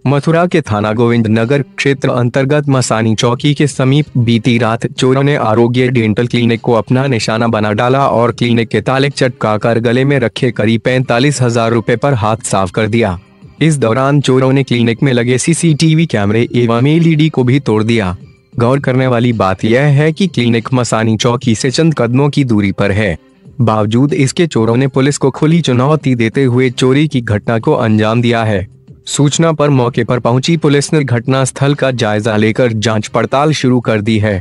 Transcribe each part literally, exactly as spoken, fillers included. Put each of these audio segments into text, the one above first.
मथुरा के थाना गोविंद नगर क्षेत्र अंतर्गत मसानी चौकी के समीप बीती रात चोरों ने आरोग्य डेंटल क्लिनिक को अपना निशाना बना डाला और क्लिनिक के ताले चटकाकर गले में रखे करीब पैंतालीस हजार रुपए पर हाथ साफ कर दिया। इस दौरान चोरों ने क्लिनिक में लगे सीसीटीवी कैमरे एवं एलईडी को भी तोड़ दिया। गौर करने वाली बात यह है कि क्लिनिक मसानी चौकी से चंद कदमों की दूरी पर है। बावजूद इसके चोरों ने पुलिस को खुली चुनौती देते हुए चोरी की घटना को अंजाम दिया है। सूचना पर मौके पर पहुंची पुलिस ने घटनास्थल का जायजा लेकर जांच पड़ताल शुरू कर दी है।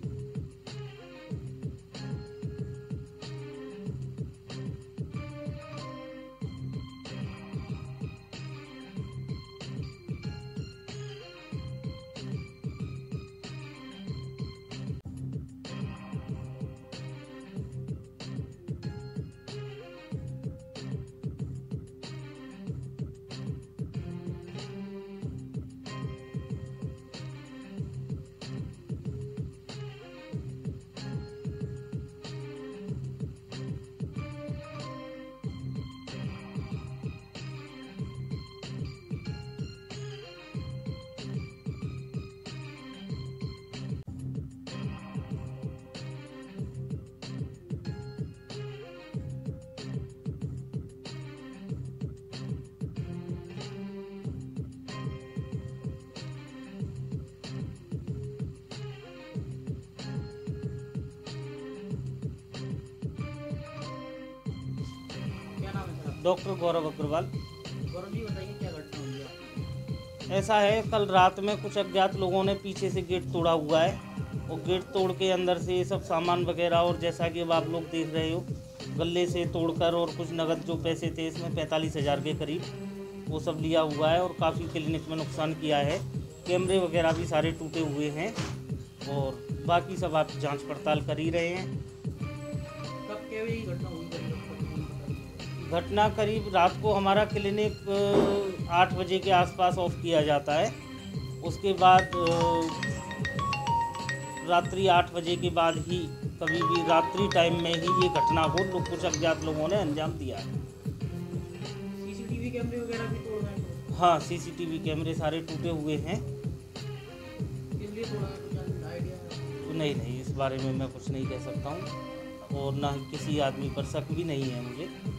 डॉक्टर गौरव अग्रवाल। गौरव जी बताइए क्या घटना हुई आपकी? ऐसा है, कल रात में कुछ अज्ञात लोगों ने पीछे से गेट तोड़ा हुआ है और गेट तोड़ के अंदर से ये सब सामान वगैरह, और जैसा कि अब आप लोग देख रहे हो, गले से तोड़कर और कुछ नगद जो पैसे थे इसमें पैंतालीस हज़ार के करीब वो सब लिया हुआ है और काफ़ी क्लिनिक में नुकसान किया है। कैमरे वगैरह भी सारे टूटे हुए हैं और बाकी सब आप जांच पड़ताल कर ही रहे हैं। कब क्या हुई घटना हुई? घटना करीब रात को हमारा क्लिनिक आठ बजे के आसपास ऑफ किया जाता है। उसके बाद रात्रि आठ बजे के बाद ही कभी भी रात्रि टाइम में ही ये घटना को लोग कुछ अज्ञात लोगों ने अंजाम दिया है। सीसीटीवी कैमरे वगैरह भी तोड़ गए? हाँ, सीसीटीवी कैमरे सारे टूटे हुए हैं। किस लिए तोड़ा है, कुछ आइडिया है? नहीं नहीं, इस बारे में मैं कुछ नहीं कह सकता हूँ और ना ही किसी आदमी पर शक भी नहीं है मुझे।